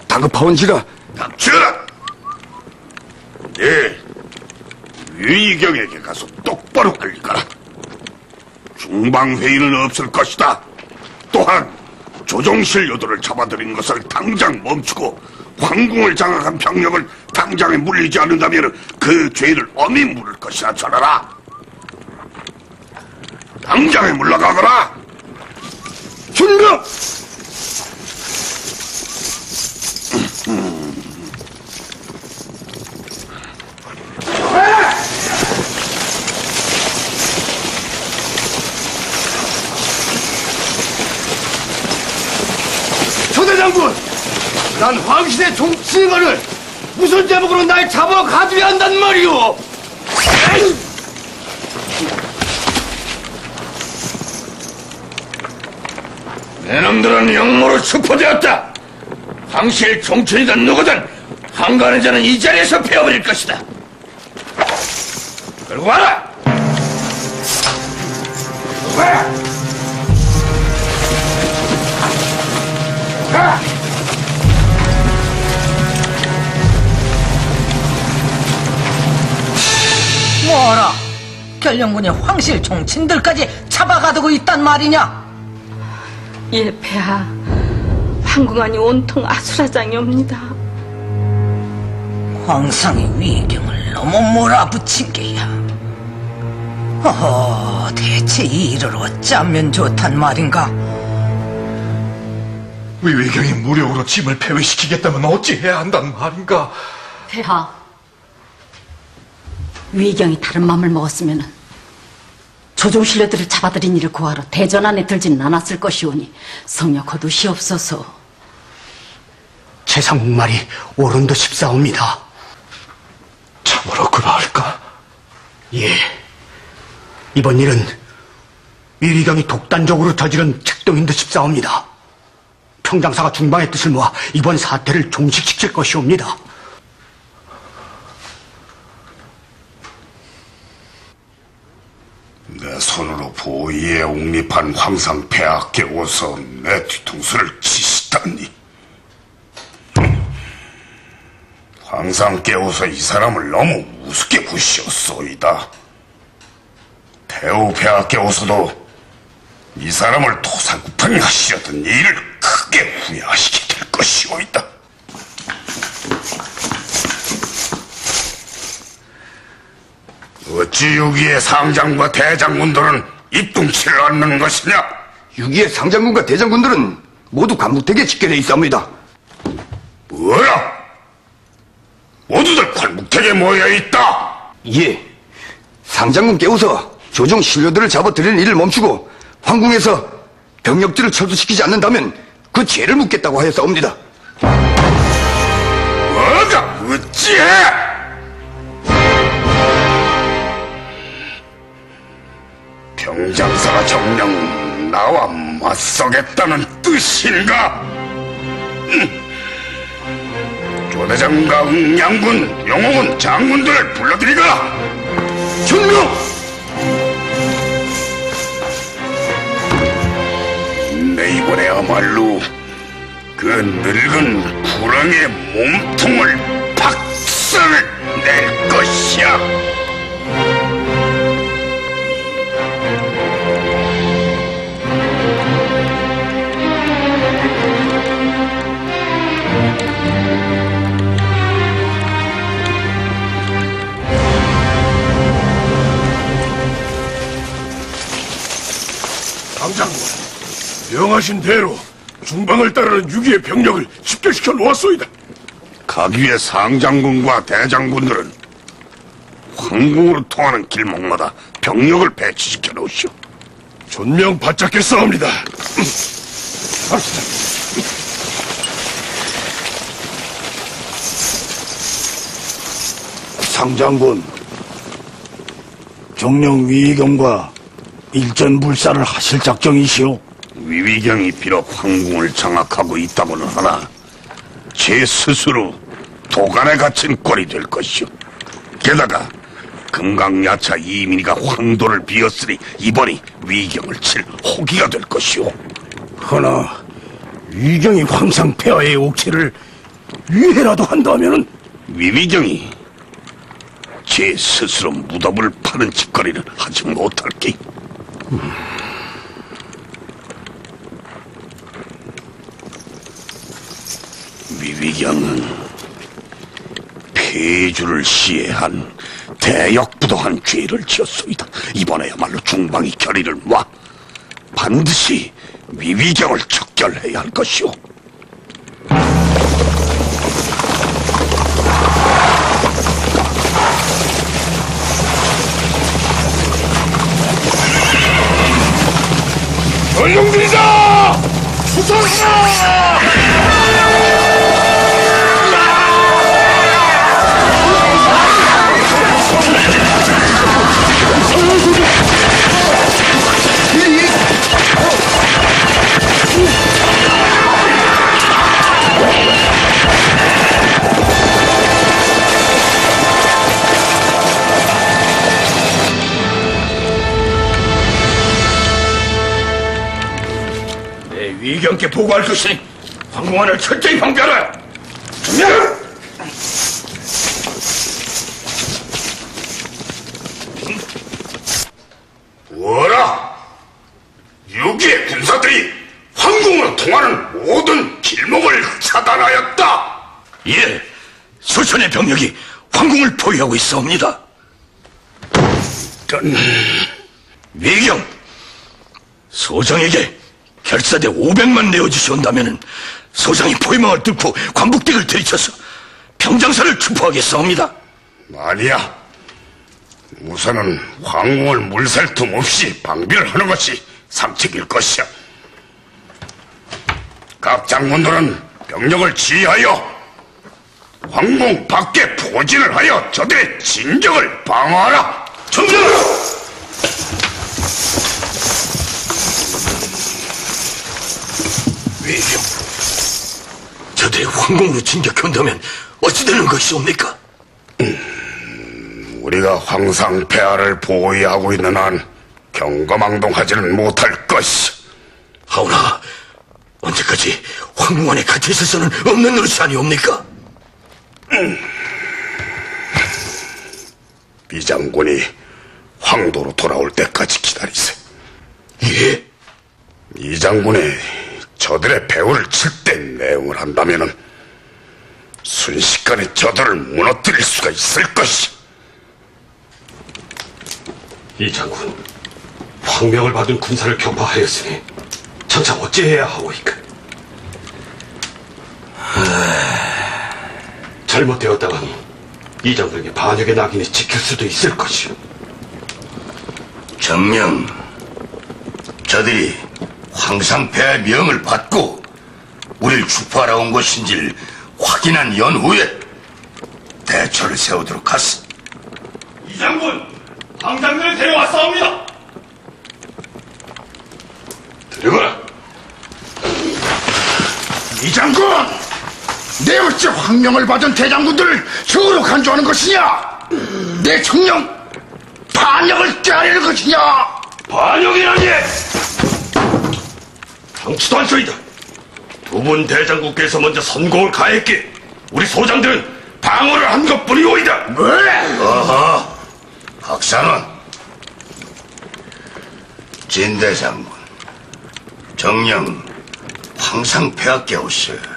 다급하온지라. 닥쳐라! 네, 위경에게 가서 똑바로 알리거라. 중방회의는 없을 것이다. 또한 조정실 요도를 잡아들인 것을 당장 멈추고 황궁을 장악한 병력을 당장에 물리지 않는다면 그 죄를 엄히 물을 것이라 전하라. 당장에 물러가거라. 준명! 초대장군! 난 황실의 종치거를 무슨 제목으로 날 잡아 가두야 한단 말이오! 내 놈들은 영모로 슈퍼되었다. 황실 종천이든 누구든 한간의 자는 이 자리에서 베어버릴 것이다. 끌고 와라! 뭐라? 결령군이 황실 종친들까지 잡아가두고 있단 말이냐? 예, 폐하. 황궁안이 온통 아수라장이옵니다. 황상이 위경을 너무 몰아붙인 게야. 허허, 대체 이 일을 어쩌면 좋단 말인가? 위경이 무력으로 짐을 폐위시키겠다면 어찌해야 한단 말인가? 폐하, 위경이 다른 맘을 먹었으면 조종신료들을 잡아들인 일을 고하러 대전 안에 들지는 않았을 것이오니 성녀 거두시옵소서. 최상국 말이 옳은 듯 싶사옵니다. 참으로 그러할까? 예. 이번 일은 위경이 독단적으로 저지른 책동인 듯 싶사옵니다. 평장사가 중방의 뜻을 모아 이번 사태를 종식시킬 것이옵니다. 내 손으로 보위에 옹립한 황상 폐하께 오서 내 뒤통수를 치시다니. 황상께 오서 이 사람을 너무 우습게 부시었소이다. 태우 폐하께 오서도 이 사람을 토사구팽 하시려던 일을 크게 후회하시게 될 것이오이다. 어찌 여기에 상장과 대장군들은 입둥치를 않는 것이냐? 유기의 상장군과 대장군들은 모두 관북택에 집결해 있사옵니다. 뭐라? 모두들 관북택에 모여있다? 예. 상장군 깨워서 조정 신료들을 잡아들이는 일을 멈추고 황궁에서 병력들을 철수시키지 않는다면 그 죄를 묻겠다고 하였사옵니다. 뭐가 어찌해? 병장사가 정녕 나와 맞서겠다는 뜻인가? 조대장과 응양군, 영호군, 장군들을 불러들이거라! 준명! 내 이번에야말로 그 늙은 구렁의 몸통을 박살을 낼 것이야! 당장군, 명하신 대로 중방을 따르는 6위의 병력을 집결시켜 놓았소이다. 각위의 상장군과 대장군들은 황궁으로 통하는 길목마다 병력을 배치시켜 놓으시오. 존명 바짝겠사옵니다. 갑시다. 상장군, 정령 위경과 일전불사를 하실 작정이시오? 위위경이 비록 황궁을 장악하고 있다고는 하나 제 스스로 도간에 갇힌 꼴이 될 것이오. 게다가 금강야차 이민희가 황도를 비었으니 이번이 위경을 칠 호기가 될 것이오. 허나 위경이 황상 폐하의 옥체를 위해라도 한다면은 위비경이 제 스스로 무덤을 파는 짓거리를 하지 못할게. 위비경은 폐주를 시해한 대역부도한 죄를 지었소이다. 이번에야말로 중방이 결의를 모아 반드시 위비경을 척결해야 할 것이오. 전룡들이다! 붙어라! 위경께 보고할 것이니 황궁안을 철저히 방비하라. 준비하라. 뭐라? 유기의 군사들이 황궁으로 통하는 모든 길목을 차단하였다. 예, 소천의 병력이 황궁을 포위하고 있사옵니다. 위경, 소장에게 결사대 500만 내어주시온다면은 소장이 포위망을 뚫고 관북댁을 들이쳐서 평장사를 추포하겠사옵니다. 아니야. 우선은 황궁을 물살 틈 없이 방비를 하는 것이 상책일 것이야. 각 장군들은 병력을 지휘하여 황궁 밖에 포진을 하여 적의 진격을 방어하라. 전하! 위경, 저들이 황궁으로 진격한다면 어찌 되는 것이옵니까? 우리가 황상 폐하를 보호하고 있는 한 경거망동하지는 못할 것이. 하오나 언제까지 황궁 안에 갇혀 있을 수는 없는 노릇이 아니옵니까? 이 장군이 황도로 돌아올 때까지 기다리세. 예? 이 장군의 저들의 배후를 칠된 내용을 한다면은 순식간에 저들을 무너뜨릴 수가 있을 것이. 이 장군, 황명을 받은 군사를 격파하였으니 장차 어찌해야 하오이까? 잘못되었다간 이 장군에게 반역의 낙인이 찍힐 수도 있을 것이오. 정명, 저들이 황상폐하의 명을 받고 우리를 추파하러 온 것인지를 확인한 연후에 대처를 세우도록 하시. 이 장군, 황장군을 데려왔사옵니다. 들어가라. 이 장군! 내 어찌 황명을 받은 대장군들을 적으로 간주하는 것이냐? 내 청령 반역을 꾀하려는 것이냐? 반역이라니! 당치도 않소이다. 두 분 대장군께서 먼저 선공을 가했기에 우리 소장들은 방어를 한 것뿐이오이다. 왜? 어허, 박사는 진대장군, 정령 황상폐하께 오시오.